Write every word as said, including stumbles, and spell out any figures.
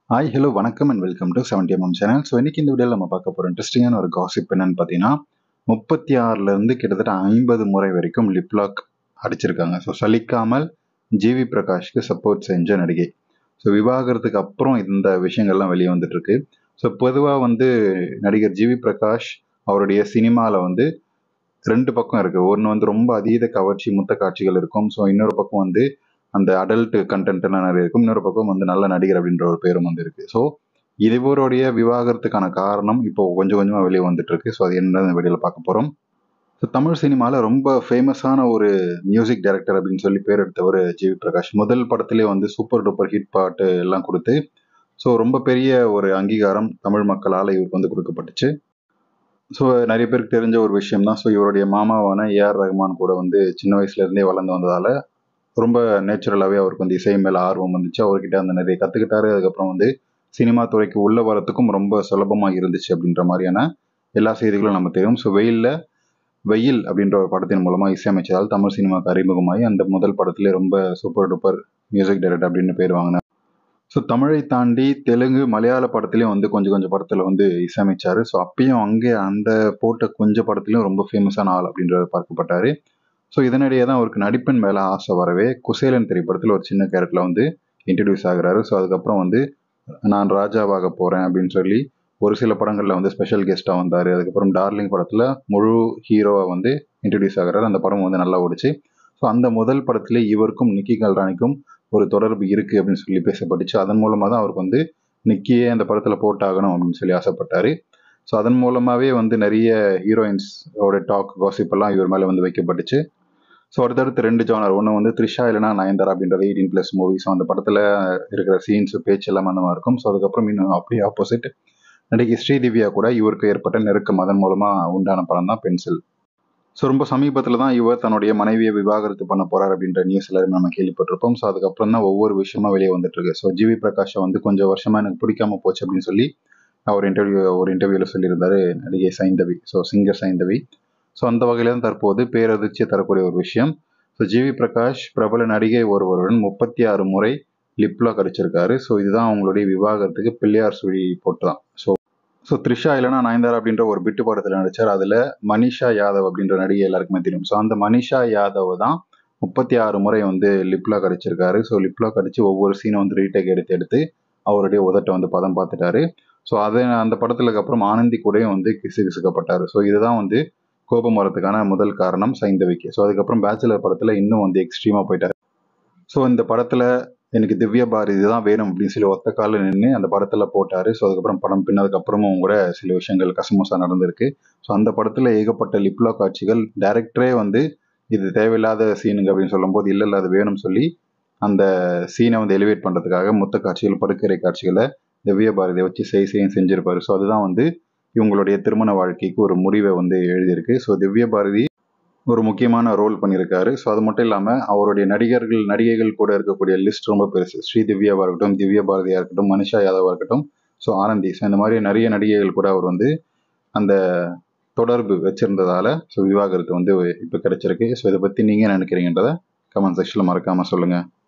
Hi hello வணக்கம் and welcome to seventy MM channel. So இன்னைக்கு இந்த வீடியோவில் நம்ம பார்க்க போகிற இன்ட்ரெஸ்டிங்கான ஒரு காசிப் என்னன்னு பார்த்தீங்கன்னா, முப்பத்தி ஆறுலேருந்து கிட்டத்தட்ட ஐம்பது முறை வரைக்கும் லிப்லாக் அடிச்சிருக்காங்க. ஸோ சலிக்காமல் ஜிவி பிரகாஷ்க்கு சப்போர்ட் செஞ்ச நடிகை. ஸோ விவாகரத்துக்கு அப்புறம் இந்த விஷயங்கள்லாம் வெளியே வந்துட்டு இருக்கு. ஸோ பொதுவாக வந்து நடிகர் ஜிவி பிரகாஷ் அவருடைய சினிமாவில் வந்து ரெண்டு பக்கம் இருக்குது. ஒன்று வந்து ரொம்ப அதீத கவர்ச்சி முத்த காட்சிகள் இருக்கும். ஸோ இன்னொரு பக்கம் வந்து அந்த அடல்ட் கண்டென்ட் எல்லாம் நிறைய இருக்கும். இன்னொரு பக்கம் வந்து நல்ல நடிகர் அப்படின்ற ஒரு பேரும் வந்து இருக்கு. ஸோ இவருடைய விவாகரத்துக்கான காரணம் இப்போ கொஞ்சம் கொஞ்சமாக வெளியே வந்துட்டு இருக்கு. ஸோ அது என்ன வெளியில் பார்க்க போகிறோம். ஸோ தமிழ் சினிமாவில் ரொம்ப ஃபேமஸான ஒரு மியூசிக் டைரக்டர் அப்படின்னு சொல்லி பேர் எடுத்தவர் ஜிவி பிரகாஷ். முதல் படத்திலே வந்து சூப்பர் டூப்பர் ஹிட் பாட்டு எல்லாம் கொடுத்து ஸோ ரொம்ப பெரிய ஒரு அங்கீகாரம் தமிழ் மக்களால் இவருக்கு வந்து கொடுக்கப்பட்டுச்சு. ஸோ நிறைய பேருக்கு தெரிஞ்ச ஒரு விஷயம் தான். ஸோ இவருடைய மாமாவான ஏஆர் ரஹ்மான் கூட வந்து சின்ன வயசுலேருந்தே வளர்ந்து வந்ததால் ரொம்ப நேச்சுரலாகவே அவருக்கு வந்து இசை மேலே ஆர்வம் வந்துச்சு. அவர்கிட்ட அந்த நிறைய கற்றுக்கிட்டாரு. அதுக்கப்புறம் வந்து சினிமா துறைக்கு உள்ள வரத்துக்கும் ரொம்ப சுலபமாக இருந்துச்சு அப்படின்ற மாதிரியான எல்லா செய்திகளும் நம்ம தெரியும். ஸோ வெயிலில் வெயில் அப்படின்ற ஒரு படத்தின் மூலமாக இசையமைச்சதால் தமிழ் சினிமாவுக்கு அறிமுகமாகி அந்த முதல் படத்திலே ரொம்ப சூப்பர் டூப்பர் மியூசிக் டைரக்டர் அப்படின்னு பேர் வாங்கினார். ஸோ தமிழை தாண்டி தெலுங்கு மலையாள படத்துலையும் வந்து கொஞ்சம் கொஞ்சம் படத்தில் வந்து இசையமைச்சார். ஸோ அப்பயும் அங்கே அந்த போட்ட கொஞ்சம் படத்துலையும் ரொம்ப ஃபேமஸான ஆள் அப்படின்ற பார்க்கப்பட்டார். ஸோ இதனிடையே தான் அவருக்கு நடிப்பின் மேலே ஆசை வரவே குசேலன் திரைப்படத்தில் ஒரு சின்ன கேரக்டரில் வந்து இன்ட்ரடியூஸ் ஆகுறாரு. ஸோ அதுக்கப்புறம் வந்து நான் ராஜாவாக போகிறேன் அப்படின்னு சொல்லி ஒரு சில படங்களில் வந்து ஸ்பெஷல் கெஸ்ட்டாக வந்தார். அதுக்கப்புறம் டார்லிங் படத்தில் முழு ஹீரோவாக வந்து இன்ட்ரடியூஸ் ஆகுறாரு. அந்த படம் வந்து நல்லா ஓடிச்சு. ஸோ அந்த முதல் படத்திலே இவருக்கும் நிக்கி கல்ராணிக்கும் ஒரு தொடர்பு இருக்குது அப்படின்னு சொல்லி பேசப்பட்டுச்சு. அதன் மூலமாக தான் அவருக்கு வந்து நிக்கியே அந்த படத்தில் போட்டாகணும் அப்படின்னு சொல்லி ஆசைப்பட்டார். ஸோ அதன் மூலமாகவே வந்து நிறைய ஹீரோயின்ஸோட டாக் காசிப்பெல்லாம் இவர் மேலே வந்து வைக்கப்பட்டுச்சு. ஸோ அடுத்தடுத்து ரெண்டு ஜானர், ஒன்று வந்து த்ரிஷா இல்லைனா நயன்தாரா அப்படின்றது எயிட்டீன் ப்ளஸ் மூவி. ஸோ அந்த படத்தில் இருக்கிற சீன்ஸ் பேச்சு எல்லாம் அந்த மாதிரி இருக்கும். ஸோ அதுக்கப்புறம் இன்னும் அப்படியே ஆப்போசிட் நடிகை ஸ்ரீதிவ்யா கூட இவருக்கு ஏற்பட்ட நெருக்கம், அதன் மூலமாக உண்டான படம் தான் பென்சில். ஸோ ரொம்ப சமீபத்தில் தான் இவர் தன்னுடைய மனைவியை விவாகரத்து பண்ண போறார் அப்படின்ற நியூஸ் எல்லாருமே நம்ம கேள்விப்பட்டிருப்போம். ஸோ அதுக்கப்புறம் தான் ஒவ்வொரு விஷயமா வெளியே வந்துட்டு இருக்கு. ஸோ ஜிவி பிரகாஷை வந்து கொஞ்சம் வருஷமா எனக்கு பிடிக்காம போச்சு அப்படின்னு சொல்லி அவர் இன்டர்வியூ ஒரு இன்டர்வியூவில் சொல்லியிருந்தாரு நடிகை Saindhavi, so singer Saindhavi. So அந்த வகையில் தான் தற்போது பேரதிர்ச்சியை தரக்கூடிய ஒரு விஷயம். ஸோ ஜிவி பிரகாஷ் பிரபல நடிகை ஒருவருடன் முப்பத்தி ஆறு முறை லிப்லாக் அடிச்சிருக்காரு. ஸோ இதுதான் அவங்களுடைய விவாகரத்துக்கு பிள்ளையார் சுழி போட்டு தான். ஸோ ஸோ த்ரிஷா இல்லைனா நயன்தாரா அப்படின்ற ஒரு பிட்டு படத்தில் நடித்தார். அதில் மனிஷா யாதவ் அப்படின்ற நடிகை எல்லாருக்குமே தெரியும். ஸோ அந்த மனிஷா யாதவ் தான் முப்பத்தி ஆறு முறை வந்து லிப்லாக் அடிச்சிருக்காரு. ஸோ லிப்லாக் அடித்து ஒவ்வொரு சீனை வந்து ரீடேக் எடுத்து எடுத்து அவருடைய உதட்டை வந்து பதம் பார்த்துட்டாரு. ஸோ அதை அந்த படத்துக்கு அப்புறம் ஆனந்தி கூடயும் வந்து கிசு கிசுக்கப்பட்டார். ஸோ இதுதான் வந்து கோபம் வரதுக்கான முதல் காரணம் சைந்தவிக்கு. ஸோ அதுக்கப்புறம் பேச்சுலர் படத்தில் இன்னும் வந்து எக்ஸ்ட்ரீமாக போயிட்டார். ஸோ இந்த படத்தில் எனக்கு திவ்ய பாரதி தான் வேணும் அப்படின்னு சொல்லி ஒத்த காலில் நின்று அந்த படத்தில் போட்டார். ஸோ அதுக்கப்புறம் படம் பின்னதுக்கு அப்புறமும் கூட சில விஷயங்கள் கசமுசா நடந்திருக்கு. ஸோ அந்த படத்தில் ஏகப்பட்ட லிப்லா காட்சிகள் டைரக்டரே வந்து இது தேவையில்லாத சீனுங்க அப்படின்னு சொல்லும்போது இல்லை இல்லை அது வேணும்னு சொல்லி அந்த சீனை வந்து எலிவேட் பண்ணுறதுக்காக மொத்த காட்சிகள் படுக்கறை காட்சிகளை திவ்ய பாரதியை வச்சு செய் செய்யும் செஞ்சிருப்பாரு. ஸோ அதுதான் வந்து இவங்களுடைய திருமண வாழ்க்கைக்கு ஒரு முடிவை வந்து எழுதியிருக்கு. ஸோ திவ்ய பாரதி ஒரு முக்கியமான ரோல் பண்ணியிருக்காரு. ஸோ அது மட்டும் இல்லாமல் அவருடைய நடிகர்கள் நடிகைகள் கூட இருக்கக்கூடிய லிஸ்ட் ரொம்ப பெருசு. ஸ்ரீ திவ்யாவாக இருக்கட்டும், திவ்ய பாரதியாக இருக்கட்டும், மனிஷா யாதவாக இருக்கட்டும், ஸோ ஆனந்தி, ஸோ இந்த மாதிரி நிறைய நடிகைகள் கூட அவர் வந்து அந்த தொடர்பு வச்சிருந்ததால ஸோ விவாகரத்து வந்து இப்போ கிடைச்சிருக்கு. ஸோ இதை பற்றி நீங்கள் என்ன நினைக்கிறீங்கன்றதை கமெண்ட் செக்ஷனில் மறக்காமல் சொல்லுங்கள்.